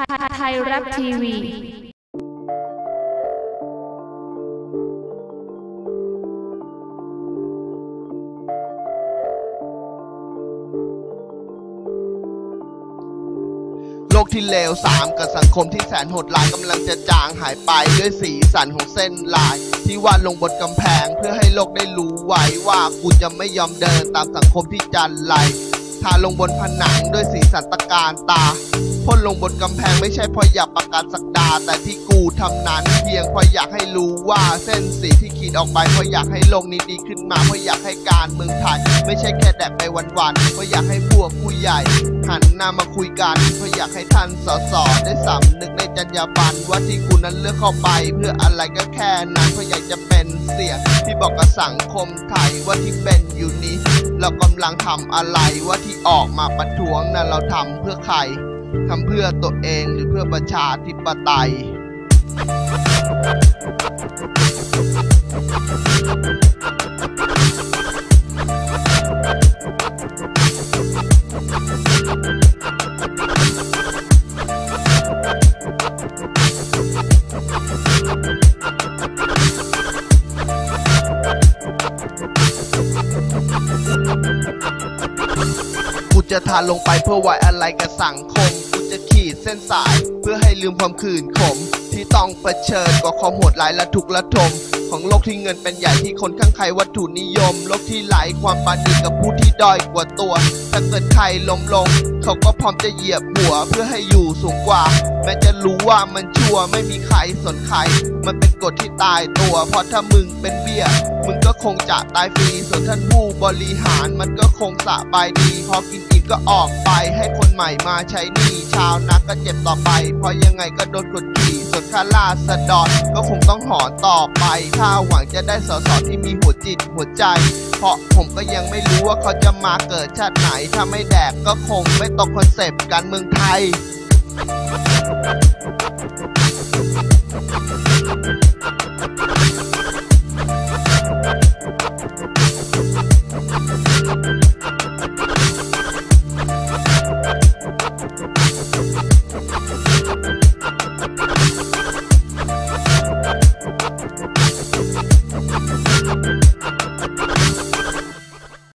ไทยแรปทีวีโลกที่เลวสามกับสังคมที่แสนโหดร้ายกำลังจะจางหายไปด้วยสีสันของเส้นลายที่วาดลงบนกำแพงเพื่อให้โลกได้รู้ไว้ว่ากูจะไม่ยอมเดินตามสังคมที่จันไรทาลงบนผนังด้วยสีสันตะการตาพ่นลงบนกำแพงไม่ใช่เพราะอยากประกาศศักดาแต่ที่กูทำนั้นเพียงเพราะอยากให้รู้ว่าเส้นสีที่ขีดออกไปเพราะอยากให้โลกนี้ดีขึ้นมาเพราะอยากให้การเมืองไทยไม่ใช่แค่แดกไปวันๆเพราะอยากให้พวกผู้ใหญ่หันหน้ามาคุยกันเพราะอยากให้ท่านสสได้สำนึกในจรรยาบรรณว่าที่กูนั้นเลือกเข้าไปเพื่ออะไรก็แค่นั้นเพราะอยากจะเป็นเสียงที่บอกกับสังคมไทยว่าที่เป็นอยู่นี้เรากำลังทำอะไรว่าที่ออกมาประท้วงนั้นเราทำเพื่อใครทำเพื่อตัวเองหรือเพื่อประชาธิปไตยกูจะทานลงไปเพื่อไว้อะไรกับสังคมกูจะขีดเส้นสายเพื่อให้ลืมความขื่นขมที่ต้องเผชิญกับความโหดร้ายและทุกข์ระทมของโลกที่เงินเป็นใหญ่ที่คนข้างใครวัตถุนิยมโลกที่ไหลความปราณีกับผู้ที่ด้อยกว่าตัวถ้าเกิดใครล้มลงเขาก็พร้อมจะเหยียบหัวเพื่อให้อยู่สูงกว่าแม้จะรู้ว่ามันชั่วไม่มีใครสนใครมันเป็นกฎที่ตายตัวเพราะถ้ามึงเป็นเบี้ยมึงก็คงจะตายฟรีส่วนท่านผู้บริหารมันก็คงสบายดีพอกินอิ่มก็ออกไปให้คนใหม่มาใช้หนี้ชาวนาก็เจ็บต่อไปเพราะยังไงก็โดนกดขี่ส่วนข้าราษฎรก็คงต้องหอนต่อไปถ้าหวังจะได้สสที่มีหัวจิตหัวใจเพราะผมก็ยังไม่รู้ว่าเขาจะมาเกิดชาติไหนถ้าไม่แดกก็คงไม่ตรงคอนเซปต์การเมืองไทย